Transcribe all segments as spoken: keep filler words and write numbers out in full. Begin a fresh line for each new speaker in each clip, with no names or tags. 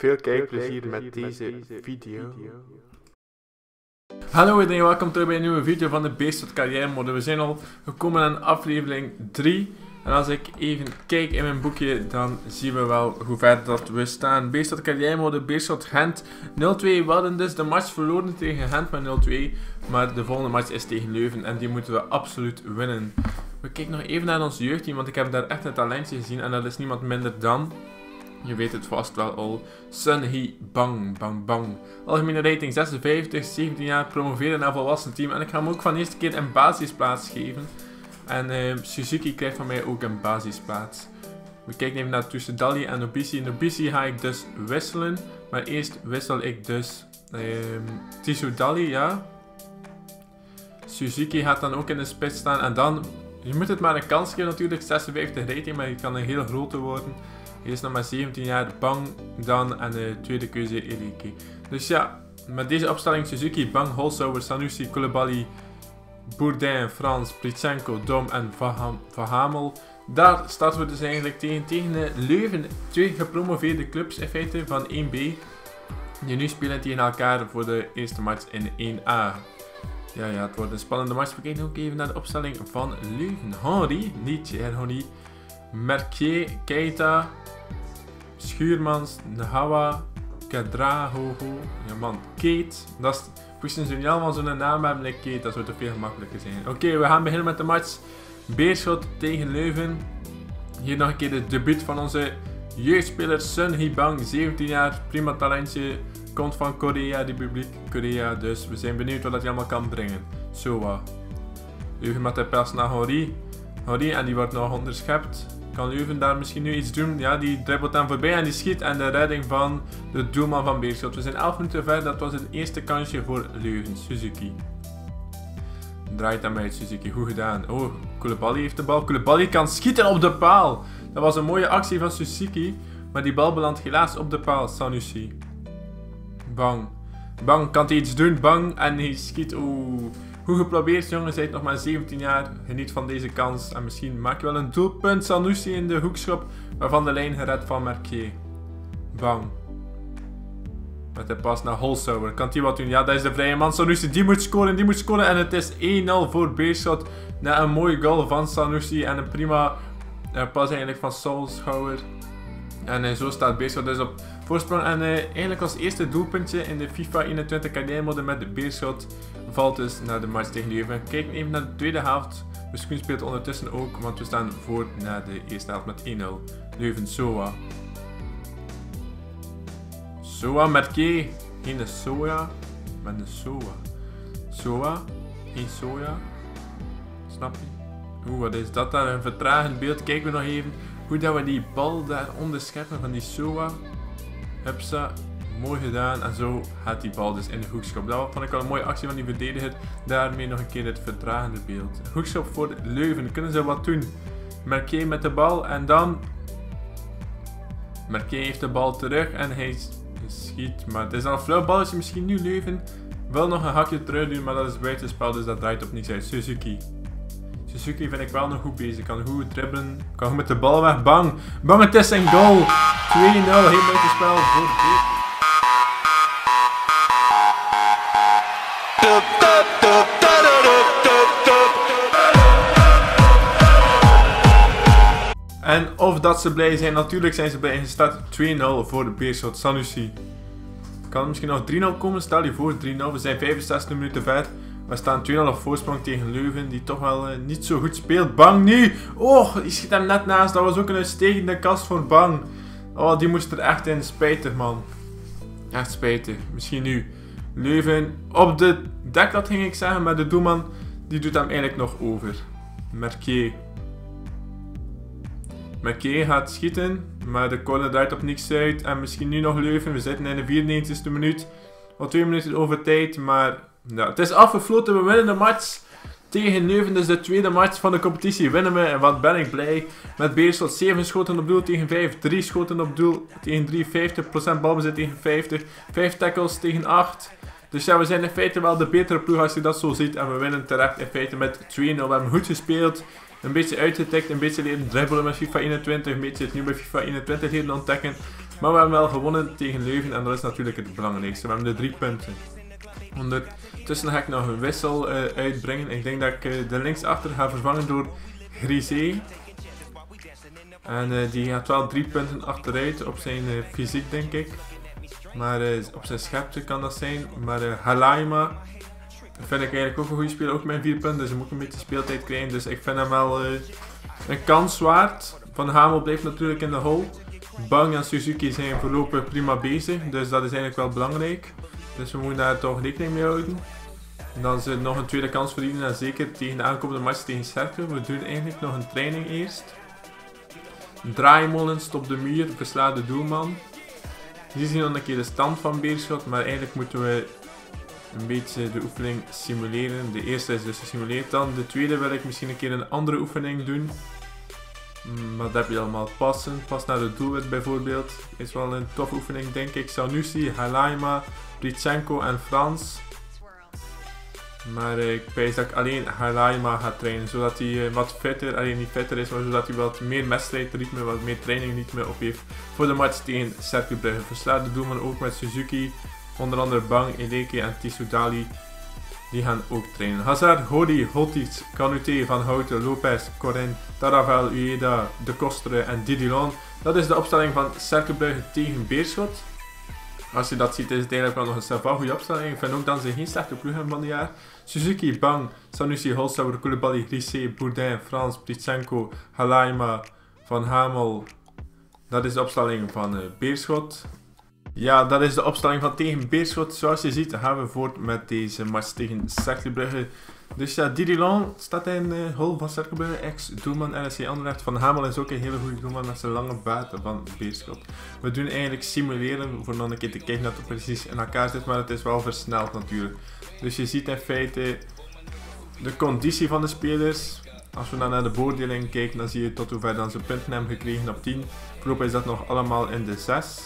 Veel kijkplezier met deze video.
Hallo iedereen, welkom terug bij een nieuwe video van de Beerschot Carrière Mode. We zijn al gekomen aan aflevering drie. En als ik even kijk in mijn boekje, dan zien we wel hoe ver dat we staan. Beerschot Carrière Mode, Beerschot Gent nul twee. We hadden dus de match verloren tegen Gent met nul twee. Maar de volgende match is tegen Leuven en die moeten we absoluut winnen. We kijken nog even naar ons jeugdteam, want ik heb daar echt een talentje gezien. En dat is niemand minder dan... Je weet het vast wel al. Sun Hee Bang, bang, bang. Algemene rating zesenvijftig, zeventien jaar, promoveren naar volwassen team. En ik ga hem ook van de eerste keer een basisplaats geven. En uh, Suzuki krijgt van mij ook een basisplaats. We kijken even naar tussen Dali en Nobisi. Nobisi ga ik dus wisselen. Maar eerst wissel ik dus um, Tisu Dali, ja. Suzuki gaat dan ook in de spits staan. En dan, je moet het maar een kans geven natuurlijk. zesenvijftig rating, maar je kan een heel grote worden. Hij is nog maar zeventien jaar, Bang, dan en de tweede keuze Eriki. Dus ja, met deze opstelling Suzuki, Bang, Holzhauer, Sanusi, Koulibaly, Bourdin, Frans, Plitsenko, Dom en Verhamel. Daar starten we dus eigenlijk tegen, tegen de Leuven. Twee gepromoveerde clubs in feite van één B. Die nu spelen tegen elkaar voor de eerste match in één A. Ja, ja, het wordt een spannende match. We kijken ook even naar de opstelling van Leuven. Henry, niet Henry. Mercier, Keita, Schuurmans, Nhawa, Kadrahoho, ja man, Kate, dat is, moesten ze niet allemaal zo'n naam hebben, like Kate, dat zou te veel gemakkelijker zijn. Oké, okay, we gaan beginnen met de match. Beerschot tegen Leuven. Hier nog een keer de debuut van onze jeugdspeler Sun Hee Bang, zeventien jaar, prima talentje, komt van Korea, Republiek Korea, dus we zijn benieuwd wat hij allemaal kan brengen. Zo wat. Leuven met de pas naar Henry. Henry en die wordt nog onderschept. Kan Leuven daar misschien nu iets doen? Ja, die dribbelt hem voorbij en die schiet. En de redding van de doelman van Beerschot. We zijn elf minuten ver. Dat was het eerste kansje voor Leuven. Suzuki. Draait hem uit, Suzuki. Goed gedaan. Oh, Koulibaly heeft de bal. Koulibaly kan schieten op de paal. Dat was een mooie actie van Suzuki. Maar die bal belandt helaas op de paal. Sanusi. Bang. Bang, kan hij iets doen? Bang. En hij schiet. Oeh. Goed geprobeerd, jongens. Hij is nog maar zeventien jaar. Geniet van deze kans. En misschien maak je wel een doelpunt. Sanusi in de hoekschop. Waarvan de lijn gered van Mercier. Bang. Met de pas naar Holzhauer. Kan hij wat doen? Ja, dat is de vrije man. Sanusi, die moet scoren. Die moet scoren. En het is één nul voor Beerschot. Na een mooie goal van Sanusi. En een prima uh, pas eigenlijk van Holzhauer. En uh, zo staat Beerschot dus op voorsprong. En uh, eigenlijk als eerste doelpuntje in de FIFA eenentwintig carrière mode met de Beerschot valt dus naar de match tegen Leuven. Kijk even naar de tweede helft. De screen speelt ondertussen ook, want we staan voor na de eerste helft met één nul. Leuven, Soa. Soa, Mercier. Geen de Soa, maar de Soa. Soa, geen Soja. Snap je? Oeh, wat is dat daar? Een vertragend beeld. Kijken we nog even hoe dat we die bal daar onderscheppen van die Soa. Hupsa. Mooi gedaan en zo gaat die bal dus in de hoekschop. Dat vond ik wel een mooie actie van die verdediger. Daarmee nog een keer het vertragende beeld. Hoekschop voor Leuven. Kunnen ze wat doen? Mercier met de bal en dan... Mercier heeft de bal terug en hij schiet. Maar het is dan een flauw balletje. Misschien nu Leuven wil nog een hakje terug doen, maar dat is buitenspel, dus dat draait op niets uit. Suzuki. Suzuki vind ik wel nog goed bezig. Kan goed dribbelen. Kan goed met de bal weg. Bang. Bang, het is een goal. twee nul. Heel buitenspel voor Beerschot. En of dat ze blij zijn, natuurlijk zijn ze blij. En staat twee nul voor de Beerschot. Sanusi. Kan er misschien nog drie nul komen? Stel je voor drie nul. We zijn vijfenzestig minuten ver. We staan twee nul op voorsprong tegen Leuven, die toch wel uh, niet zo goed speelt. Bang nu! Oh, die schiet hem net naast. Dat was ook een uitstekende kast voor Bang. Oh, die moest er echt in. Spijtig, man. Echt spijtig. Misschien nu. Leuven op de dek, dat ging ik zeggen, maar de doelman die doet hem eigenlijk nog over. Mercier. Mercier gaat schieten, maar de corner draait op niks uit. En misschien nu nog Leuven. We zitten in de vierennegentigste minuut. Al twee minuten over tijd, maar ja, het is afgefloten. We winnen de match tegen Leuven. Dus de tweede match van de competitie winnen we. En wat ben ik blij. Met Beerschot zeven schoten op doel tegen vijf. drie schoten op doel tegen drie. vijftig procent balbezit tegen vijftig. vijf tackles tegen acht. Dus ja, we zijn in feite wel de betere ploeg als je dat zo ziet. En we winnen terecht in feite met twee nul. We hebben goed gespeeld. Een beetje uitgetikt, een beetje leren dribbelen met FIFA eenentwintig. Een beetje het nieuwe FIFA eenentwintig leren ontdekken. Maar we hebben wel gewonnen tegen Leuven en dat is natuurlijk het belangrijkste. We hebben de drie punten. Ondertussen ga ik nog een wissel uh, uitbrengen. Ik denk dat ik uh, de linksachter ga vervangen door Grisé. En uh, die gaat wel drie punten achteruit op zijn uh, fysiek, denk ik. Maar uh, op zijn schepte kan dat zijn. Maar uh, Halaima vind ik eigenlijk ook een goede speler, ook met vier punten. Dus hij moet een beetje speeltijd krijgen. Dus ik vind hem wel uh, een kans waard. Van Hamel blijft natuurlijk in de hole. Bang en Suzuki zijn voorlopig prima bezig. Dus dat is eigenlijk wel belangrijk. Dus we moeten daar toch rekening mee houden. En dan is er nog een tweede kans verdienen. En zeker tegen de aankomende match tegen Cercle. We doen eigenlijk nog een training eerst. Draaimolen, stop de muur, versla de doelman. Hier zien we nog een keer de stand van Beerschot. Maar eigenlijk moeten we een beetje de oefening simuleren. De eerste is dus gesimuleerd. Dan de tweede wil ik misschien een keer een andere oefening doen. Maar dat heb je allemaal passen. Pas naar de doelwit bijvoorbeeld. Is wel een toffe oefening, denk ik. Sanusi, Halaima, Brichenko en Frans. Maar uh, ik wijs dat ik alleen Halaima ga trainen. Zodat hij uh, wat fitter, alleen niet fitter is, maar zodat hij wat meer wedstrijdritme, wat meer trainingritme op heeft. Voor de match tegen Cercle Brugge. Verslaat de doelman ook met Suzuki. Onder andere Bang, Eleke en Tissoudali. Die gaan ook trainen. Hazard, Hodi, Hotic, Kanute, Van Houten, Lopez, Corin, Taravel, Ueda, De Kostere en Didilon. Dat is de opstelling van Cercle Brugge tegen Beerschot. Als je dat ziet is het eigenlijk wel nog een savant goede opstelling. Ik vind ook dat ze geen slechte ploeg hebben van het jaar. Suzuki, Bang, Sanusi, Holstauer, Koulibaly, Grisé, Bourdin, Frans, Brichenko, Halaima, Van Hamel. Dat is de opstelling van uh, Beerschot. Ja, dat is de opstelling van tegen Beerschot. Zoals je ziet gaan we voort met deze match tegen Cercle Brugge. Dus ja, Didilon staat in de uh, hol van Cercle Brugge, ex-doelman R S C Anderlecht. Van Hamel is ook een hele goede doelman met zijn lange buiten van Beerschot. We doen eigenlijk simuleren voor nog een keer te kijken dat het precies in elkaar zit, maar het is wel versneld natuurlijk. Dus je ziet in feite de conditie van de spelers. Als we dan naar de beoordeling kijken, dan zie je tot hoever dan ze punten hebben gekregen op tien. Voorlopig is dat nog allemaal in de zes.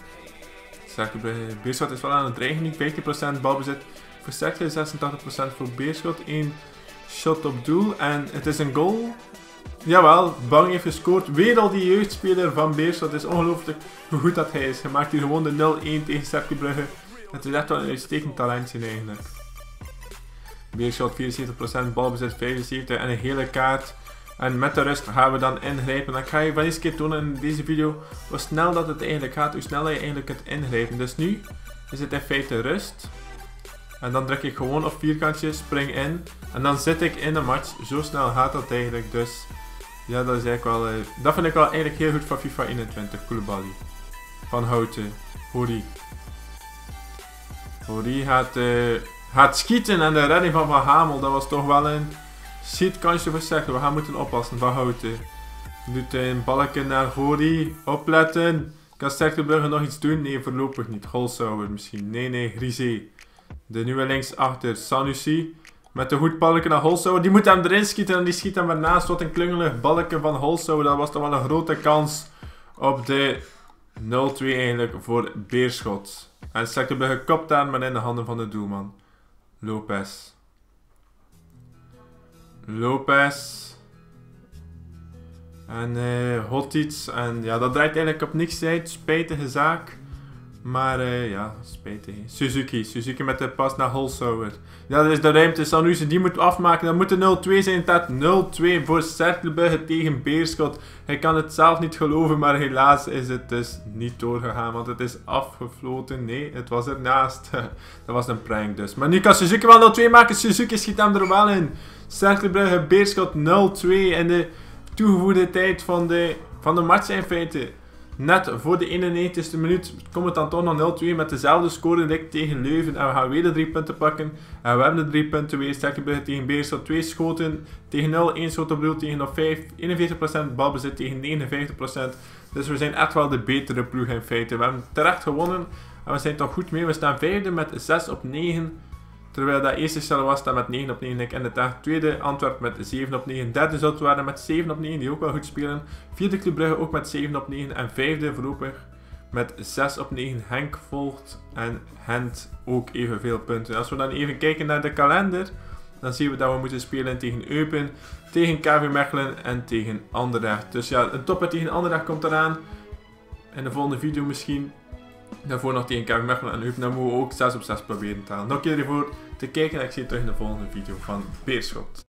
Beerschot is wel aan het dreigen, vijftien procent balbezit voor Cercle, zesentachtig procent voor Beerschot, één shot op doel en het is een goal. Jawel, Bang heeft gescoord, weer al die jeugdspeler van Beerschot, het is ongelooflijk hoe goed dat hij is. Hij maakt hier gewoon de nul één tegen Cercle Brugge, het is echt wel een uitstekend talentje eigenlijk. Beerschot vierenzeventig procent, balbezit vijfenzeventig en een hele kaart. En met de rust gaan we dan ingrijpen. Dan ga je wel eens een keer tonen in deze video hoe snel dat het eigenlijk gaat, hoe snel je eigenlijk het ingrijpen. Dus nu is het in feite rust. En dan druk ik gewoon op vierkantje, spring in. En dan zit ik in de match. Zo snel gaat dat eigenlijk. Dus ja, dat is eigenlijk wel... Uh, dat vind ik wel eigenlijk heel goed van FIFA eenentwintig. Koulibaly. Van Houten. Hori. Hori gaat, uh, gaat schieten en de redding van Van Hamel. Dat was toch wel een... Ziet kansje voor Cercle, we gaan moeten oppassen van Houten. Doet een balkje naar Hori. Opletten. Kan Cercle Brugge nog iets doen? Nee, voorlopig niet. Holstauer misschien. Nee, nee, Grisé. De nieuwe linksachter, Sanusi. Met een goed balkje naar Holstauer. Die moet hem erin schieten en die schiet hem ernaast. Wat een klungelig balkje van Holstauer. Dat was toch wel een grote kans op de nul twee eigenlijk voor Beerschot. En Cercle Brugge kopt daar maar in de handen van de doelman. Lopez. Lopez. En uh, Hotic. En ja, dat draait eigenlijk op niks uit. Spijtige zaak. Maar uh, ja, spijtig. Suzuki. Suzuki met de pas naar Holstauer. Ja, dat is de ruimte. Sanusi die moet afmaken. Dat moet de nul twee zijn. Dat nul twee voor Cercle Brugge tegen Beerschot. Hij kan het zelf niet geloven. Maar helaas is het dus niet doorgegaan. Want het is afgefloten. Nee, het was ernaast. Dat was een prank dus. Maar nu kan Suzuki wel nul twee maken. Suzuki schiet hem er wel in. Cercle Brugge, Beerschot nul twee in de toegevoegde tijd van de, van de match in feite. Net voor de eenennegentigste minuut komt het dan toch nog nul twee met dezelfde score direct tegen Leuven. En we gaan weer de drie punten pakken. En we hebben de drie punten weer. Cercle Brugge tegen Beerschot, twee schoten tegen nul, één schot op doel tegen nog vijf. eenenveertig procent balbezit tegen negenenvijftig procent. Dus we zijn echt wel de betere ploeg in feite. We hebben terecht gewonnen en we zijn toch goed mee. We staan vijfde met zes op negen. Terwijl dat eerste stel was, staat met negen op negen. En de tweede Antwerp met zeven op negen. Derde Zoutwaarden met zeven op negen, die ook wel goed spelen. Vierde Club Brugge ook met zeven op negen. En vijfde voorlopig met zes op negen. Henk volgt en Gent ook evenveel punten. Als we dan even kijken naar de kalender, dan zien we dat we moeten spelen tegen Eupen, tegen K V Mechelen en tegen Anderlecht. Dus ja, een topper tegen Anderlecht komt eraan. in de volgende video misschien. Daarvoor nog tegen Kevin Mechelen en Huub. Dan moeten we ook zes op zes proberen te halen. Dank jullie voor te kijken en ik zie je terug in de volgende video van Beerschot.